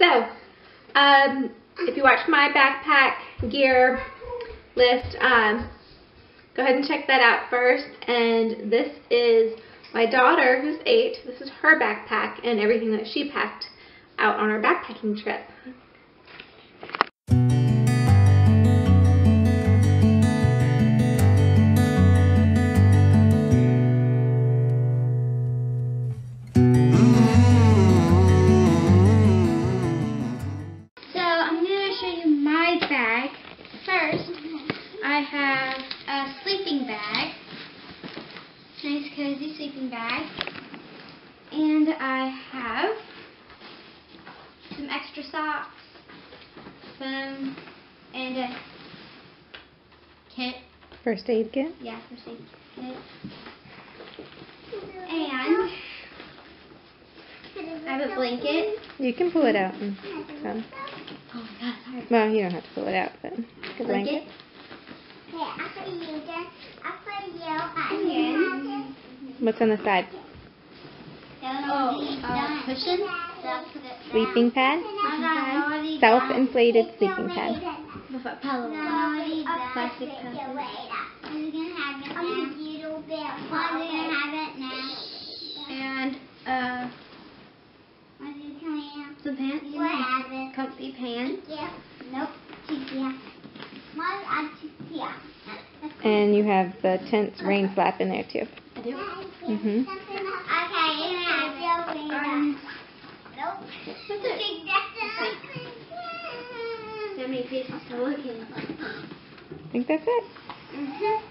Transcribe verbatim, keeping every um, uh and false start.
um, if you watch my backpack gear list, um, go ahead and check that out first. And this is my daughter, who's eight. This is her backpack and everything that she packed out on our backpacking trip. So I'm going to show you my bag. First, I have a sleeping bag. Nice cozy sleeping bag. And I have some extra socks, some, and a kit. First aid kit? Yeah, first aid kit. And I have a blanket. You can pull it out and come. Oh my god, sorry. Well, you don't have to pull it out, but the blanket. What's on the side? Oh, uh, cushion. Sleeping pad? Self-inflated sleeping pad. With a pillow. Plastic pillow. And uh, some pants. Comfy pants. And you have the tent's rain flap in there too. I do. Mhm. Um, What's it? How many pieces to look in? I think that's it. Mm-hmm.